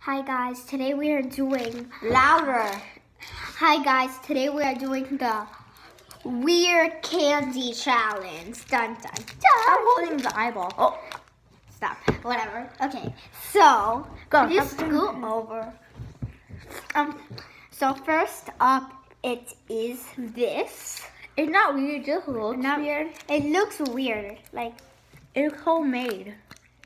Hi guys, today we are doing louder. Hi guys, today we are doing the weird candy challenge. Dun dun dun. I'm holding the eyeball. Oh, Stop. Whatever. Okay. So go. you scoot over. So first up, it is this. It's not weird. It just looks Not weird. It looks weird. Like It's homemade.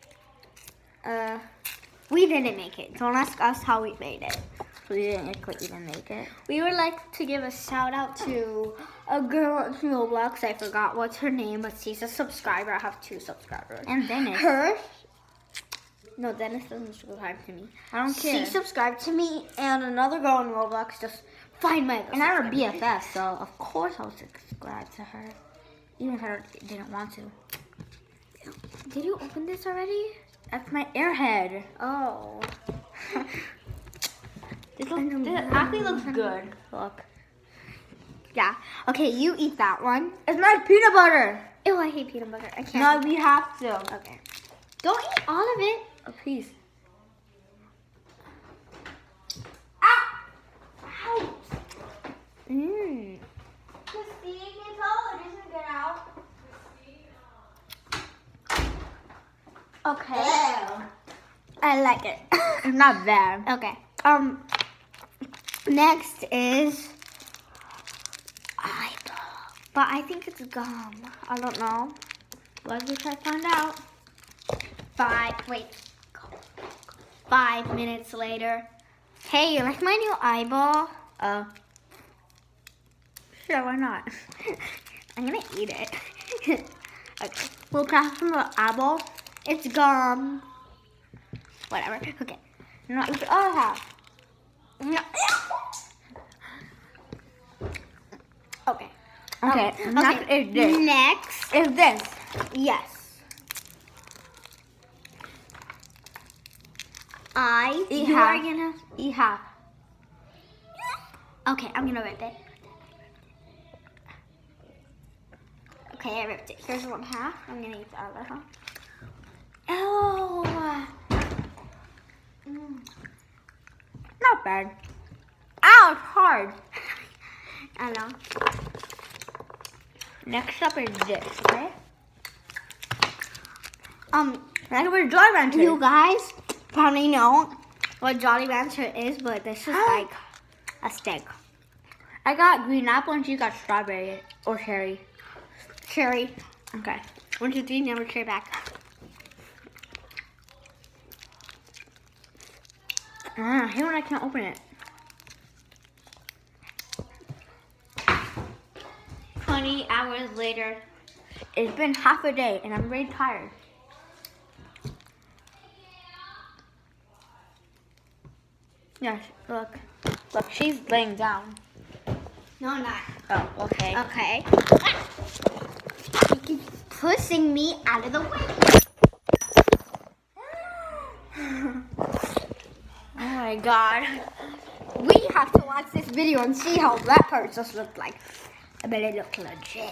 we didn't make it. Don't ask us how we made it. We didn't even make it. We would like to give a shout out to a girl in Roblox. I forgot what's her name, but she's a subscriber. I have 2 subscribers. And Dennis. No, Dennis doesn't subscribe to me. I don't care. She subscribed to me, and another girl in Roblox just find my. And I'm her BFF, so of course I'll subscribe to her, even if I didn't want to. Did you open this already? That's my airhead. Oh. This actually looks good. Look. Yeah. Okay, you eat that one. It's not peanut butter. Ew, I hate peanut butter. I can't. No, we have to. Okay. Don't eat all of it. A piece. Ah! Ouch! Mmm. Christine, you told her to get out. Okay. I like it. It's not bad. Okay. Next is eyeball, but I think it's gum. I don't know. Let's just try to find out. 5 minutes later. Hey, you like my new eyeball? Sure, why not? I'm gonna eat it. Okay. We'll craft from the eyeball. It's gum. Whatever. Okay. No, it's the other half. No. Okay. Okay. Next is this. Next Is this. Yes. Eat You half. are gonna. Eat half. Okay, I'm gonna rip it. Okay, I ripped it. Here's one half. I'm gonna eat the other half. Oh. Not bad. Ow, it's hard. I know. Next up is this, okay? Like we're Jolly Rancher. you guys probably know what Jolly Rancher is, but this is like a stick. I got green apple and she got strawberry or cherry. Cherry. Okay. 1, 2, 3, never cherry back. I hate when I can't open it. 20 hours later. It's been half a day and I'm very tired. Yes, look. Look, she's laying down. No, I'm not. Oh, okay. Okay. You keep pushing me out of the way. Oh my god. We have to watch this video and see how that part just looked like. I bet it looked legit.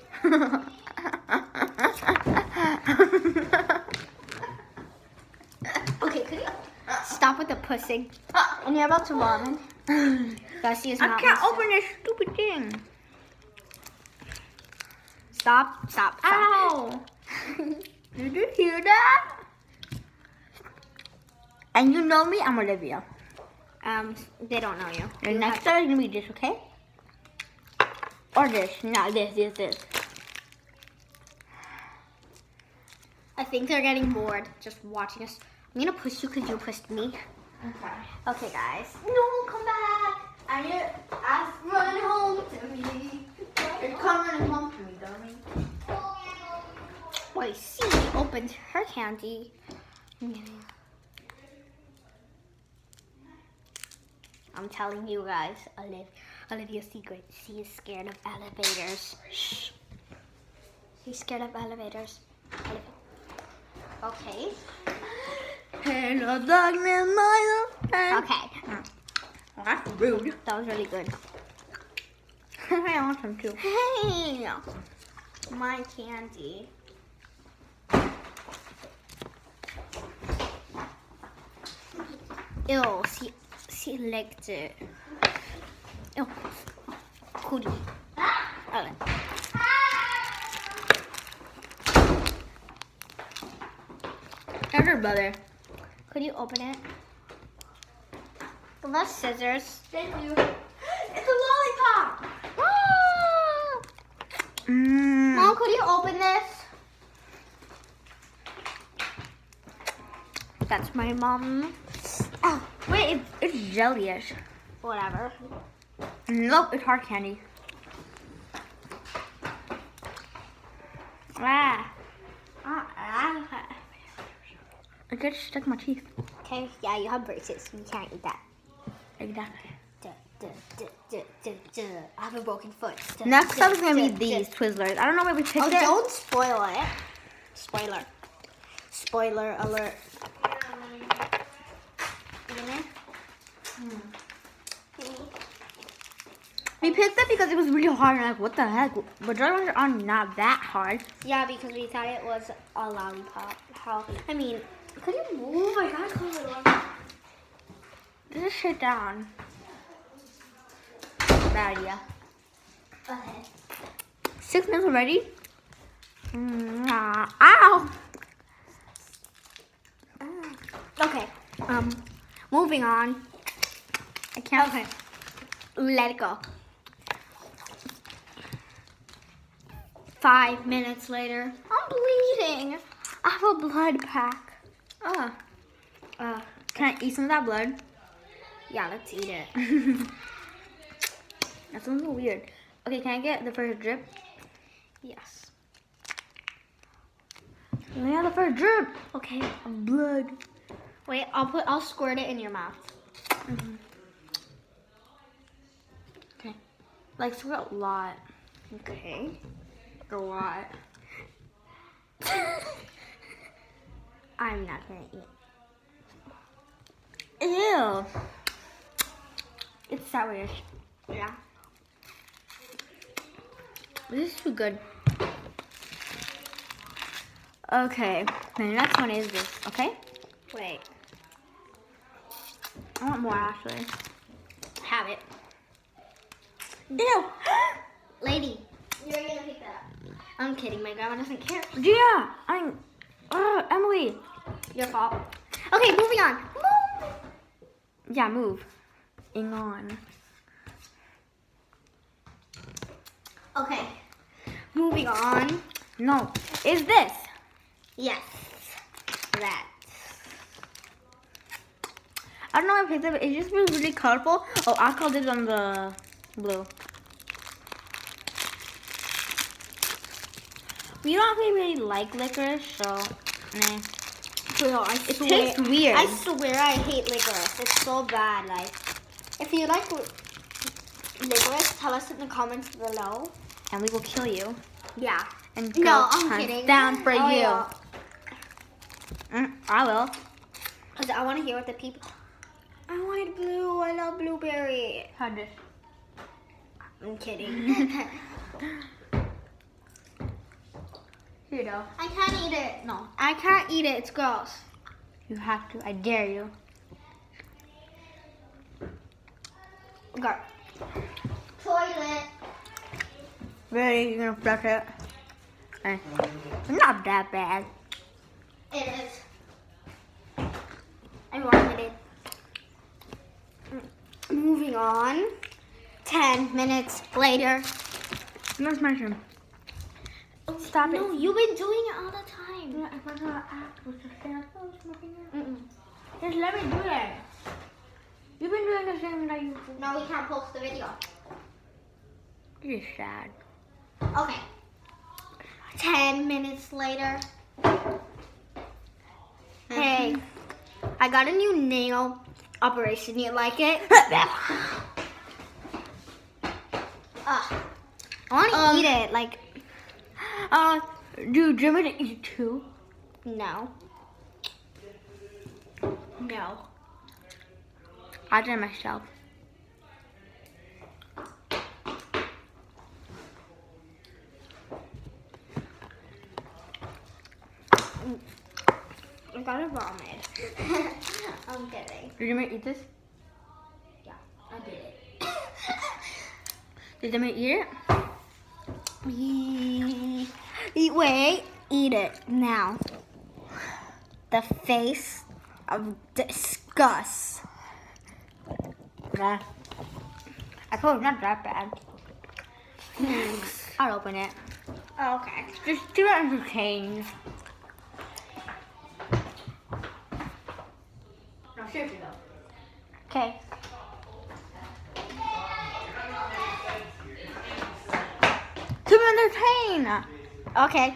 Okay, could you stop with the pushing? And you're about to vomit. Gussie is not I can't listening. open this stupid thing. Stop, stop, stop. Ow. Did you hear that? And you know me, I'm Olivia. They don't know you. The next time is gonna be this, okay? Or this, not this. I think they're getting bored just watching us. I'm gonna push you because you pushed me. Okay. Okay, guys. No, come back. I need to run home to me. It's coming home to me, dummy. Wait, see, opened her candy. I'm telling you guys, Olivia's secret. She is scared of elevators. Shh. She's scared of elevators. Okay. Hello, darkness, my old friend. Okay. Well, that's rude. That was really good. I want some too. Hey, my candy. Ew, she licked it. Ew. Cootie. Okay. That's her brother. Could you open it? Give us scissors. Thank you. It's a lollipop. Mom, could you open this? That's my mom. Oh, wait, it's jelly-ish. Whatever. Nope, it's hard candy. Ah. I just stuck in my teeth. Okay, yeah, you have braces. You can't eat that. Exactly. I have a broken foot. Next up is going to be these Twizzlers. I don't know where we picked Oh, it. don't spoil it. Spoiler. Spoiler alert. We picked it because it was really hard. And like, what the heck? But dry ones are not that hard. Yeah, because we thought it was a lollipop. I mean, could you move? I gotta close the door. Just sit down. Bad idea. Okay. 6 minutes already? Ow! Okay. Moving on. I can't. Okay. Let it go. 5 minutes later. I'm bleeding. I have a blood pack. Can I eat some of that blood? Yeah, let's eat it. That sounds so weird. Okay, can I get the first drip? Yes. Yeah, the first drip. Okay, of blood. Wait, I'll squirt it in your mouth. Okay. Like, squirt a lot. Okay. A lot. I'm not gonna eat. Ew. It's sourish. Yeah. This is too good. Okay, the next one is this, okay? Wait. I want more, actually. Have it. Ew! Lady, you're gonna pick that up. I'm kidding, my grandma doesn't care. Gia! Emily! Your fault. Okay, moving on. Move. Yeah, move. Hang on. Okay. Moving on. No, is this? Yes. That. I don't know why I picked it, but it just feels really colorful. Oh, I called it on the blue. We don't really like licorice, so nah. Bro, It tastes weird. I swear I hate licorice. It's so bad. Like, if you like licorice, tell us in the comments below. And we will kill you. Yeah. And No, go I'm hunt kidding. down for Oh, you. yeah. I will. 'Cause I want to hear what the people. I wanted blue. I love blueberry. How this? I'm kidding. Here you go. I can't eat it. No, I can't eat it. It's gross. You have to. I dare you. Go. Toilet. Really? You're gonna flush it? Okay. It's not that bad. It is. I wanted it. Moving on. 10 minutes later. Where's my shrimp? Stop No, it. you've been doing it all the time. Yeah, I forgot. Just Mm-mm. let me do it. You've been doing the same that you do. No, we can't post the video. You're sad. Okay. 10 minutes later. Hey, I got a new nail operation. You like it? I want to eat it. Like, Dude, do you want me to eat too? no. No. I did it myself. I got a vomit. I'm kidding. Did Demir eat this? Yeah, I did it. Did Demir eat it? Wait, eat it now. The face of disgust. Yeah. I thought it was not that bad. I'll open it. Oh, okay. Just do it entertained. No, seriously though. Okay. To entertain. Okay.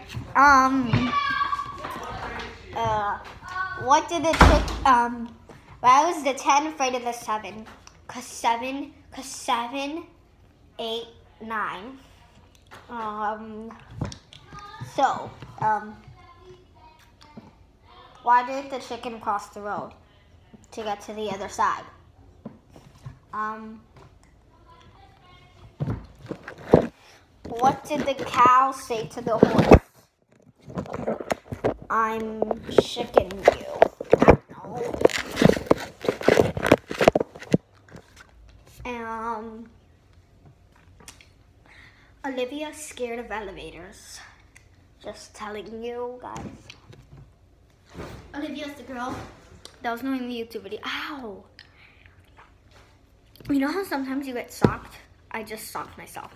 What did the why was the 10 afraid of the 7? Cause 7, 8, 9. Why did the chicken cross the road to get to the other side? What did the cow say to the horse? I'm chicken you. I don't know. Olivia's scared of elevators. Just telling you guys. Olivia's the girl that was doing the YouTube video. Ow! You know how sometimes you get socked? I just socked myself.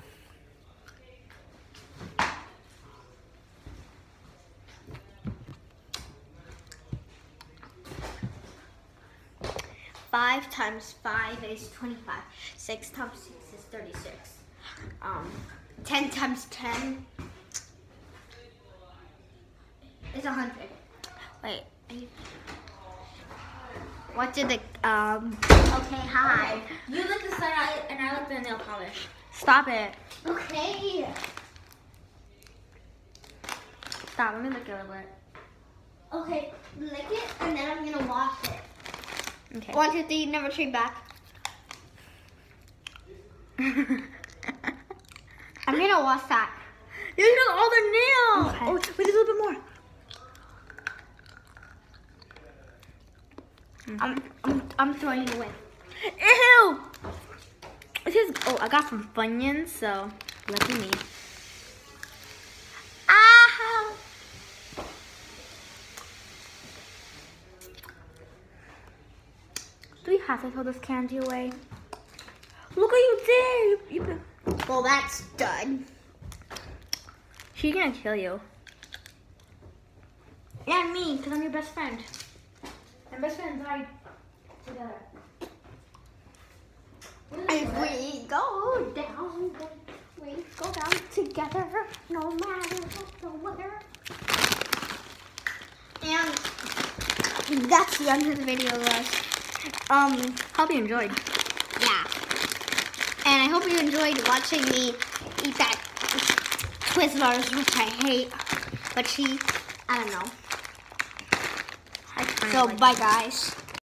Five times 5 is 25. 6 times 6 is 36. 10 times 10 is 100. Wait. What did the okay, hi. You lick the side and I lick the nail polish. Stop it. Okay. Stop, let me lick it a little bit. Okay, lick it and then I'm gonna wash it. Okay. 1, 2, 3, never trade back. I'm gonna wash that. You took all the nails. Okay. Oh, wait, there's a little bit more. I'm throwing it away. Ew! This is, oh, I got some Funyuns, so lucky me. Ow! Do we have to throw this candy away? Look what you did! Well, that's done. She's gonna kill you. And me, because I'm your best friend. And best friends died together. If we go down, we go down together, no matter what the weather. And that's the end of the video, guys. Hope you enjoyed. Yeah. And I hope you enjoyed watching me eat that Twizzlers, which I hate. But I don't know. So, bye, guys.